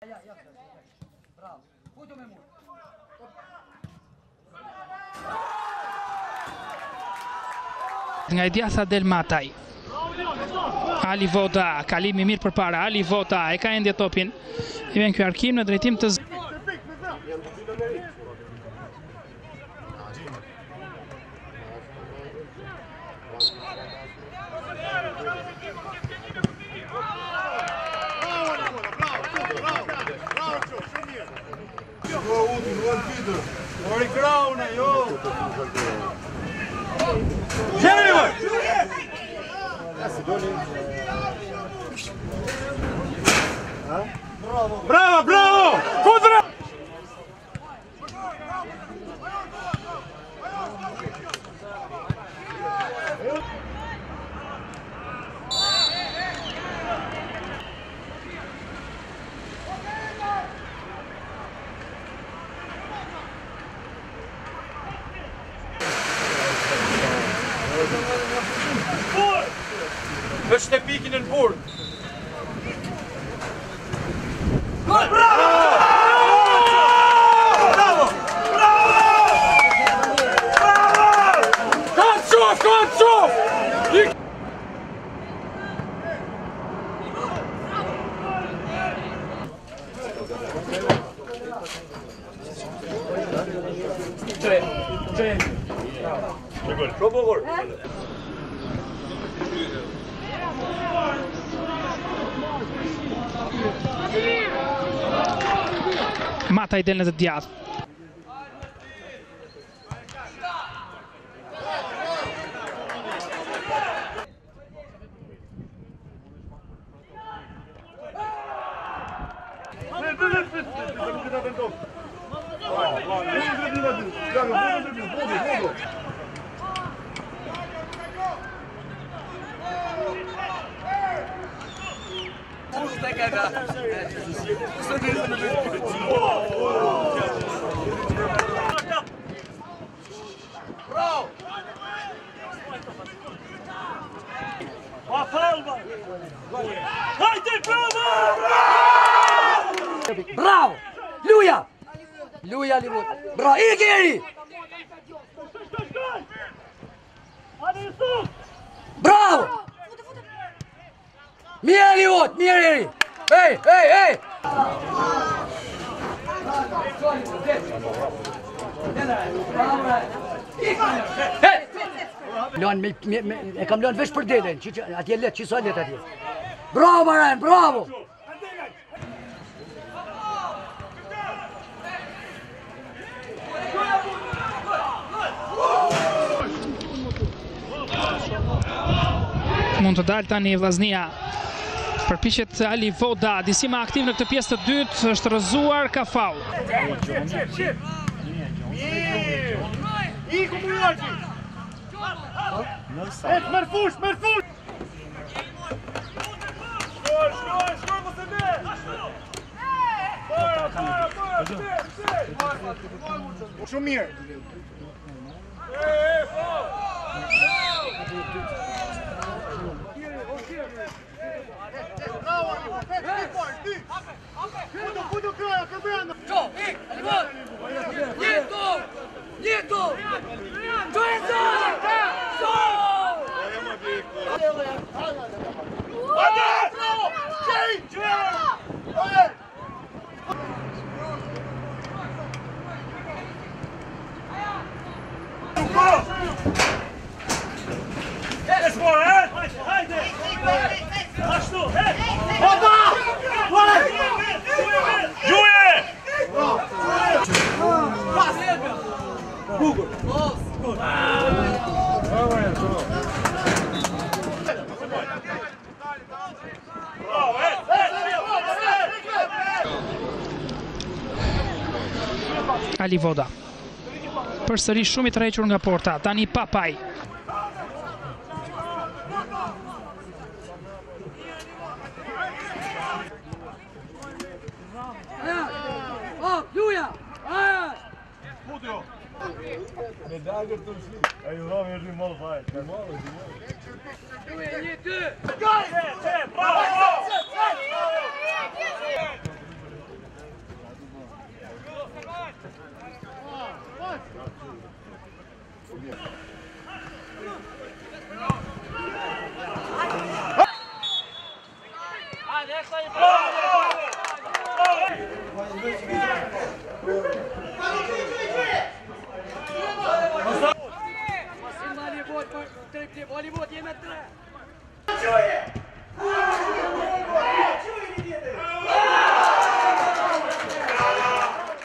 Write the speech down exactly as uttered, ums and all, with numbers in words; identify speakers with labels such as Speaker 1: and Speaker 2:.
Speaker 1: Nga i djatha del Mataj. Ali Voda, kalimi mirë përpara. Ali Voda e ka ende topin. I vjen ky arkim në drejtim të
Speaker 2: Ori krauna, jo! Bravo, bravo! Kudra! është e pikin e në burë. Bravo! Bravo! Bravo! Bravo! Kanë qof, kanë qof! Tre, tre. Bravo, bravo.
Speaker 1: Mataj del në të djathtë.
Speaker 3: Bravo! Luja! Luja Livut! Bravo! İki geri! Bravo! Mirë Livut! Mirë geri! Hey! Hey! Hey! Lën me, me, me, e kam lënë veç për delen, që, që, atje let, që sa let atje. Bravo Maren, bravo!
Speaker 1: Mund të dalë tani Vllaznia. Përpiqet Ali Voda, disi më aktiv në këtë pjesë të dytë, është rrëzuar, ka faul.
Speaker 2: Iku Mujaci! Et mërfush, mërfush! Shkoj, shkoj, shkoj, mos e me! Para, para, para! Shumë mirë! E, e, faul! Буду края, Кабрянов!
Speaker 3: Что? Ик, Алимон! Нету! Нету! Что это? Что?
Speaker 2: Один! Чей! Один! Let's go, eh? Haydi! Açtı! Hey! Baba! Juve! Google.
Speaker 1: Ali Voda. Përsëri shumë i tërhequr nga porta. Tani Papaj.
Speaker 3: Luja!
Speaker 2: Me dagër të mshi. A ju rami është një malë fajt. Një malë është një malë.
Speaker 3: Luja, një, dy!
Speaker 2: Gaj! Bravo!
Speaker 3: Волейбол,